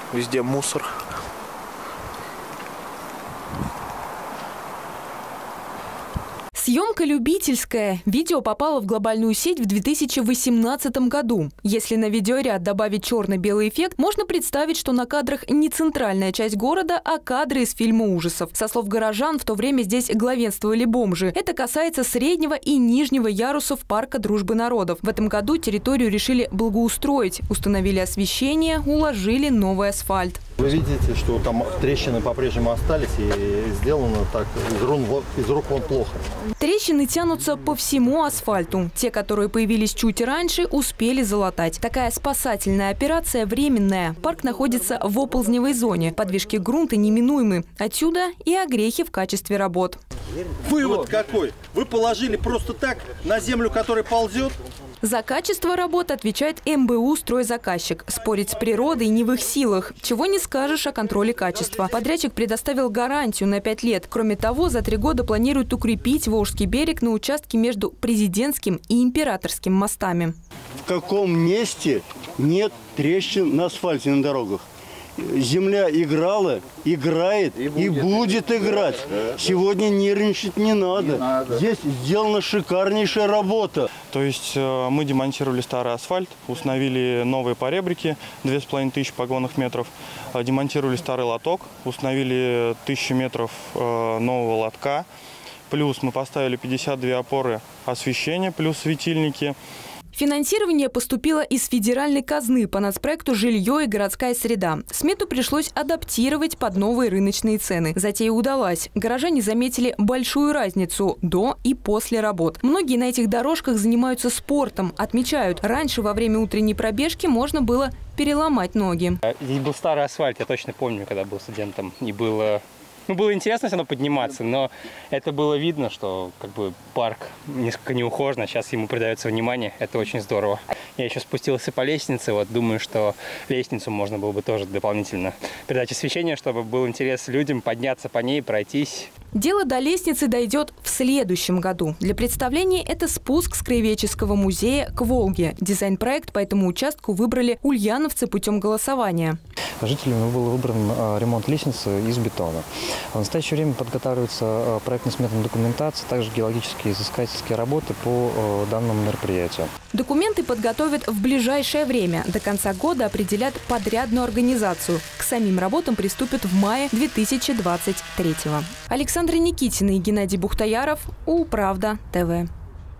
Везде мусор. Съемка любительская. Видео попало в глобальную сеть в 2018 году. Если на видеоряд добавить черно-белый эффект, можно представить, что на кадрах не центральная часть города, а кадры из фильма ужасов. Со слов горожан, в то время здесь главенствовали бомжи. Это касается среднего и нижнего ярусов парка Дружбы народов. В этом году территорию решили благоустроить. Установили освещение, уложили новый асфальт. Вы видите, что там трещины по-прежнему остались и сделано так из рук вон плохо. Трещины тянутся по всему асфальту. Те, которые появились чуть раньше, успели залатать. Такая спасательная операция временная. Парк находится в оползневой зоне. Подвижки грунта неминуемы. Отсюда и огрехи в качестве работ. Вывод какой? Вы положили просто так на землю, которая ползет? За качество работы отвечает МБУ «Стройзаказчик». Спорить с природой не в их силах. Чего не скажешь о контроле качества. Подрядчик предоставил гарантию на 5 лет. Кроме того, за 3 года планируют укрепить Волжский берег на участке между Президентским и Императорским мостами. В каком месте нет трещин на асфальте на дорогах? Земля играла, играет и будет играть. Сегодня нервничать не надо. Здесь сделана шикарнейшая работа. То есть мы демонтировали старый асфальт, установили новые поребрики, 2500 погонных метров, демонтировали старый лоток, установили 1000 метров нового лотка. Плюс мы поставили 52 опоры освещения, плюс светильники. Финансирование поступило из федеральной казны по нацпроекту «Жилье и городская среда». Смету пришлось адаптировать под новые рыночные цены. Затея удалась. Горожане заметили большую разницу до и после работ. Многие на этих дорожках занимаются спортом. Отмечают, раньше во время утренней пробежки можно было переломать ноги. Здесь был старый асфальт, я точно помню, когда был студентом. И было интересно все равно подниматься, но это было видно, что парк несколько неухожен, а сейчас ему придается внимание. Это очень здорово. Я еще спустился по лестнице, думаю, что лестницу можно было бы тоже дополнительно придать освещение, чтобы был интерес людям подняться по ней, пройтись. Дело до лестницы дойдет в следующем году. Для представления это спуск с Краеведческого музея к Волге. Дизайн-проект по этому участку выбрали ульяновцы путем голосования. Жителями был выбран ремонт лестницы из бетона. В настоящее время подготавливается проектно-сметная документация, также геологические и изыскательские работы по данному мероприятию. Документы подготовят в ближайшее время. До конца года определят подрядную организацию. К самим работам приступят в мае 2023-го. Александра Никитина и Геннадий Бухтаяров. Управда ТВ.